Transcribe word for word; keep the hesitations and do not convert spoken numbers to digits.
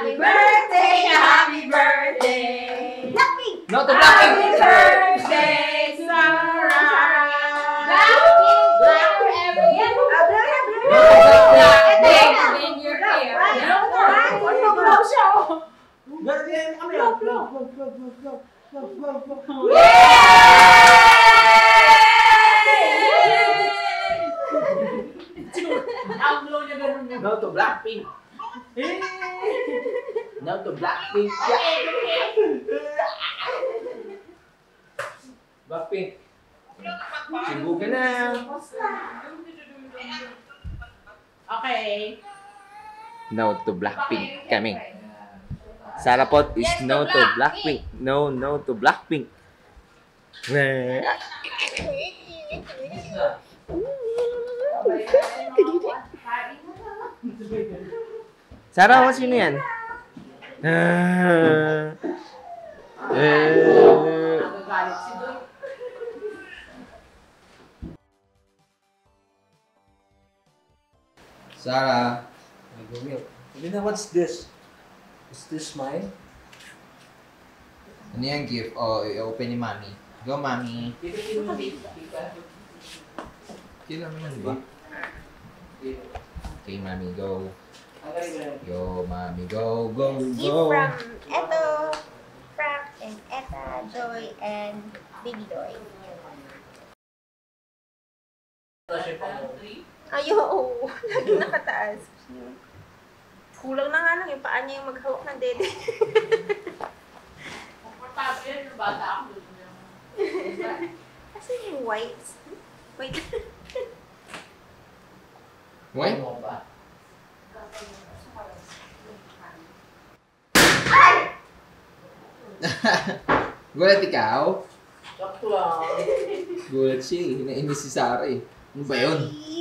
Happy birthday, happy birthday. Blackpink. No to Blackpink. Happy birthday, Sarah. Blackpink, black forever. Yeah, Blackpink in your hair. Ano ba siya? Ganun yan kami. Blow, blow, blow, blow, blow, blow, blow, blow. Ang blow niya ganun. No to Blackpink. No to Blackpink. Blackpink. Sibu ka na. Okay. No to Blackpink coming. Sarah Pot is Yes, no to to Blackpink. No, no to Blackpink. Sarah, what's sino yan? Ah. Eh. Sarah. You know what's this? Is this mine? Ano yung gift? Oh, i-open ni Mami. Go, Mami. Kailan mo yan, ba? Okay, Mami, go. Go, Mami, go, go, Gift go. from Eto, Frank, and Etta, Joy, and Baby Joy. Ayo, oo. Lagi nakataas. Kulang na nga lang yung paa niya yung maghawak ng dede. Komportable yan yung bata ako. Kasi yung white. Wait. Wait. Gulat ikaw? Sakto lang. Gulat siya eh. Hinainis si Sarah eh. Ano ba yun?